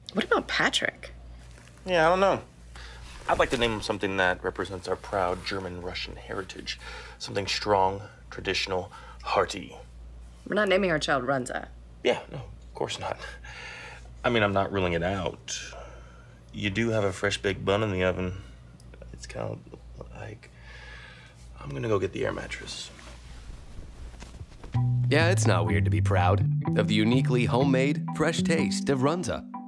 What about Patrick? Yeah, I don't know. I'd like to name him something that represents our proud German-Russian heritage. Something strong, traditional, hearty. We're not naming our child Runza. Yeah, no, of course not. I mean, I'm not ruling it out. You do have a fresh baked bun in the oven. It's kind of like... I'm gonna go get the air mattress. Yeah, it's not weird to be proud of the uniquely homemade, fresh taste of Runza.